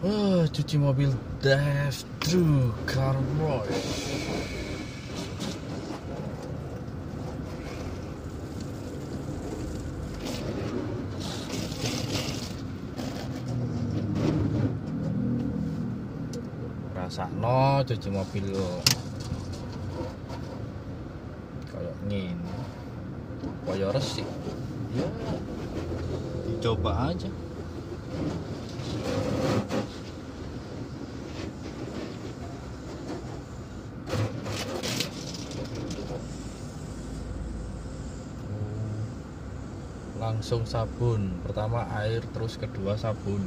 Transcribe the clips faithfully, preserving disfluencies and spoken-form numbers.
Oh, cuci mobil drive thru car wash. Rasakno cuci mobil lo kayak ngene. Kaya resik. Ya, dicoba aja. Langsung sabun, pertama air, terus kedua sabun.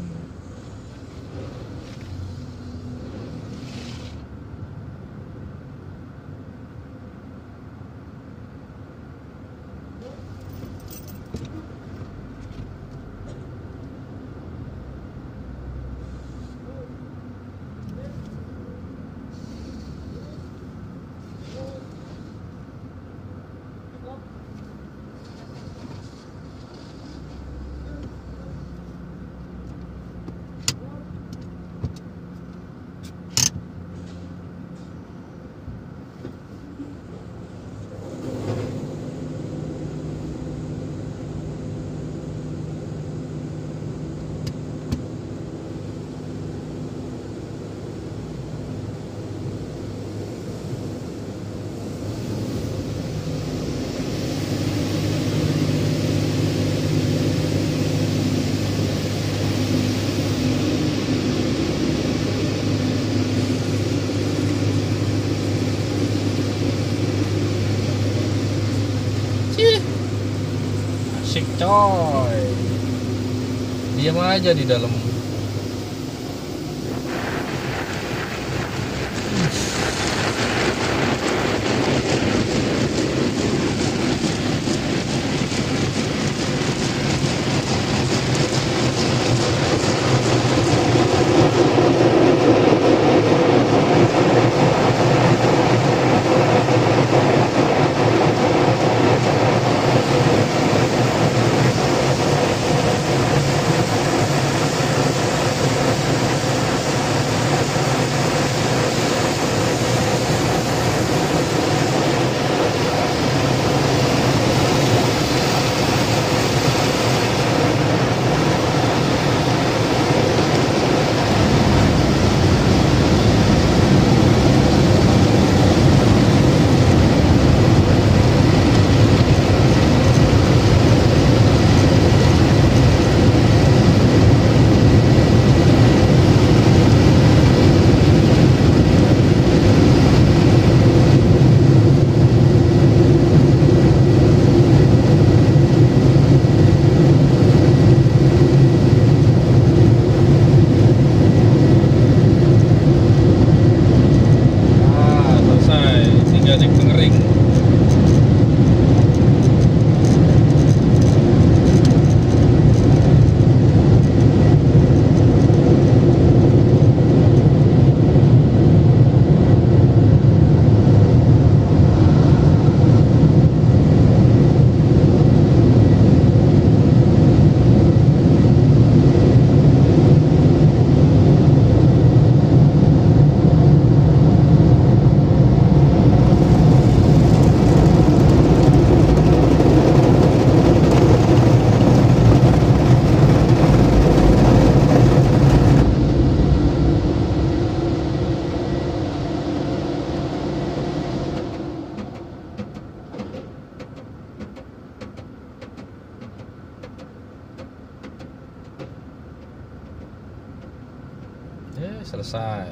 Asik coy, diam aja di dalam. Ya, selesai.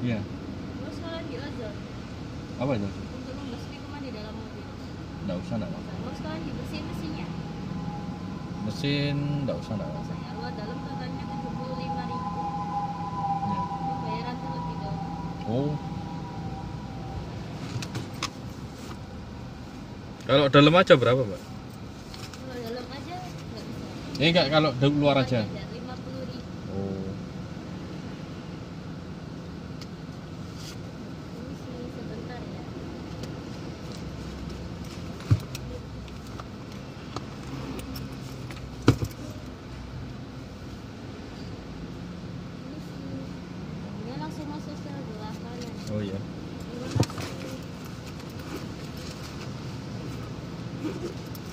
Iya. Terus kalian di ozon Apa itu? untuk membasmi kuman di dalam mobil. Nggak usah, nggak apa. Terus kalian dibersihin mesinnya. Mesin nggak usah, nggak apa. Rasanya luar dalam totalnya tujuh puluh lima ribu. Iya. Pembayaran terlebih dahulu. Oh. Kalau dalam aja berapa, Mbak? Kalau dalam aja nggak bisa. Eh enggak, kalau di luar aja. lima puluh ribu. Oh. Ini sih sebentar ya. Ini sih. Ini langsung masuk sel belah kanan. Oh iya. Terima kasih.